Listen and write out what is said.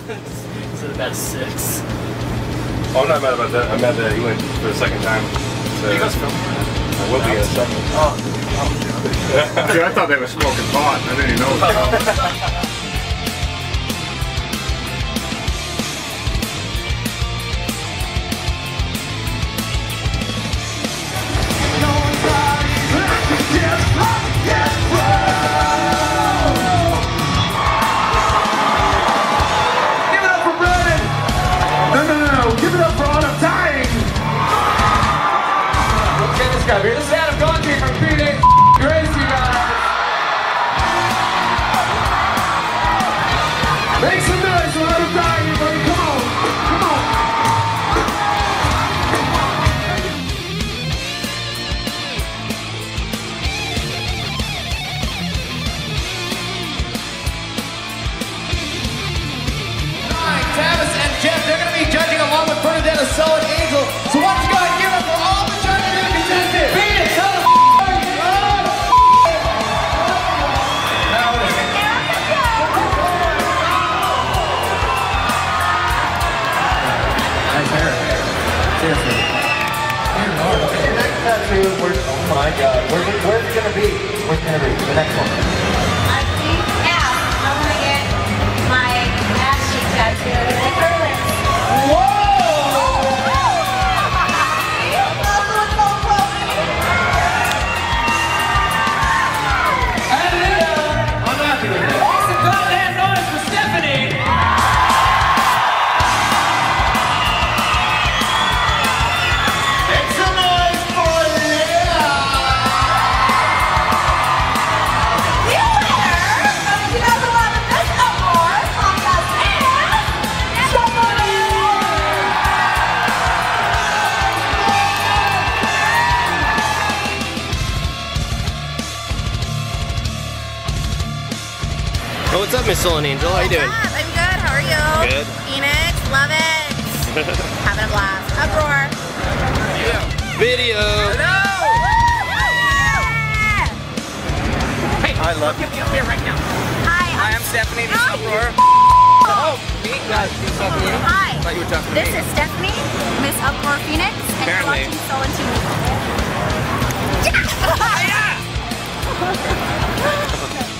Is it about 6? Oh, I'm not mad about that. I'm mad that he went for the second time. So You guys filming? I will be in a second. Oh. Dude, I thought they were smoking pot. I didn't even know that. This is Adam Gonti from Phoenix. Grace, you guys. Make some noise for Adam dying, everybody. Come on. Come on. Tavis and Jeff, they're going to be judging along with Bernadette, Sullen Angel. So why don't you go ahead and give it up for all the judges and contestants? Phoenix, how the nice hair. Seriously. Next tattoo, oh my god, where's it gonna be? Where's it gonna be? The next one. I think I'm gonna get my ass cheek tattoo with her lips. Whoa! I'm happy with that. Make some goddamn noise for Stephanie! Make some noise for Leah! The winner of the 2011 Best Outdoor contest is Stephanie! Oh, what's up, Miss Sullen Angel? How you doing? What's up? I'm good. How are you? Good. Phoenix, love it. Having a blast. Uproar. Video. Hey, I love you. Get up here right now. Hi, I'm Stephanie, Miss Uproar. Oh, me? Guys, Miss Stephanie. Hi. I thought you were talking to This me. is Stephanie, Miss Uproar Phoenix, and Apparently. you're watching Sullen TV. Yeah!